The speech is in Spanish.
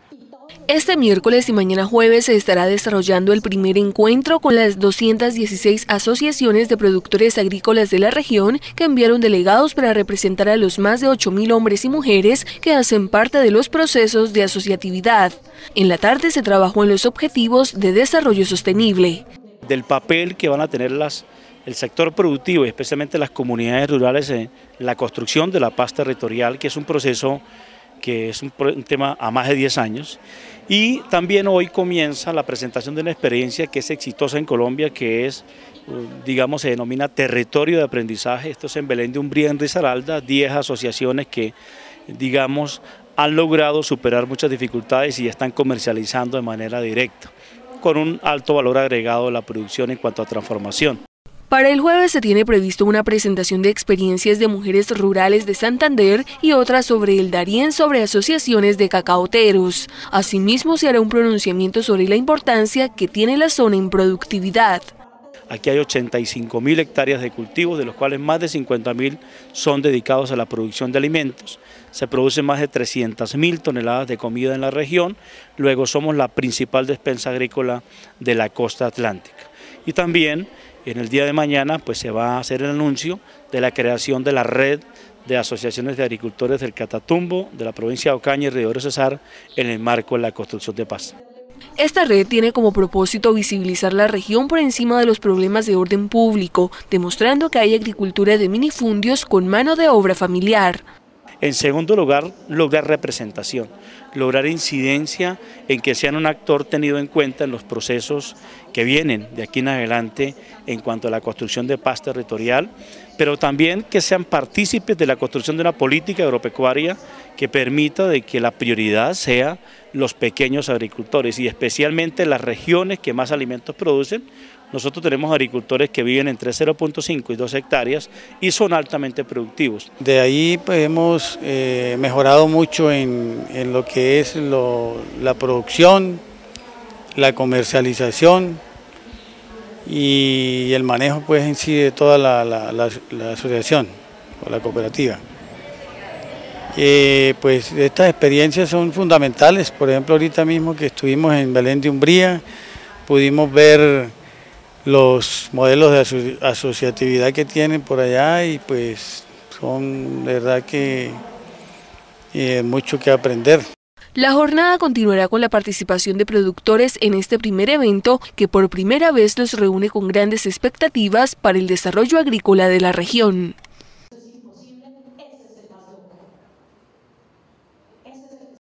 Este miércoles y mañana jueves se estará desarrollando el primer encuentro con las 216 asociaciones de productores agrícolas de la región que enviaron delegados para representar a los más de 8.000 hombres y mujeres que hacen parte de los procesos de asociatividad. En la tarde se trabajó en los objetivos de desarrollo sostenible. Del papel que van a tener el sector productivo, especialmente las comunidades rurales, en la construcción de la paz territorial, que es un proceso que es un tema a más de 10 años, y también hoy comienza la presentación de una experiencia que es exitosa en Colombia, que es, digamos, se denomina territorio de aprendizaje. Esto es en Belén de Umbría, en Risaralda, 10 asociaciones que, digamos, han logrado superar muchas dificultades y están comercializando de manera directa, con un alto valor agregado de la producción en cuanto a transformación. Para el jueves se tiene previsto una presentación de experiencias de mujeres rurales de Santander y otra sobre el Darién sobre asociaciones de cacaoteros. Asimismo se hará un pronunciamiento sobre la importancia que tiene la zona en productividad. Aquí hay 85.000 hectáreas de cultivos, de los cuales más de 50.000 son dedicados a la producción de alimentos. Se producen más de 300.000 toneladas de comida en la región, luego somos la principal despensa agrícola de la costa atlántica. Y también en el día de mañana pues se va a hacer el anuncio de la creación de la red de asociaciones de agricultores del Catatumbo, de la provincia de Ocaña y Río Cesar, en el marco de la construcción de paz. Esta red tiene como propósito visibilizar la región por encima de los problemas de orden público, demostrando que hay agricultura de minifundios con mano de obra familiar. En segundo lugar, lograr representación, lograr incidencia en que sean un actor tenido en cuenta en los procesos que vienen de aquí en adelante en cuanto a la construcción de paz territorial, pero también que sean partícipes de la construcción de una política agropecuaria que permita de que la prioridad sea los pequeños agricultores y especialmente las regiones que más alimentos producen. Nosotros tenemos agricultores que viven entre 0.5 y 2 hectáreas y son altamente productivos. De ahí pues, hemos mejorado mucho en lo que es la producción, la comercialización y el manejo pues, en sí de toda la asociación o la cooperativa. Pues estas experiencias son fundamentales. Por ejemplo, ahorita mismo que estuvimos en Belén de Umbría, pudimos ver los modelos de asociatividad que tienen por allá y pues son de verdad que mucho que aprender. La jornada continuará con la participación de productores en este primer evento que por primera vez los reúne con grandes expectativas para el desarrollo agrícola de la región.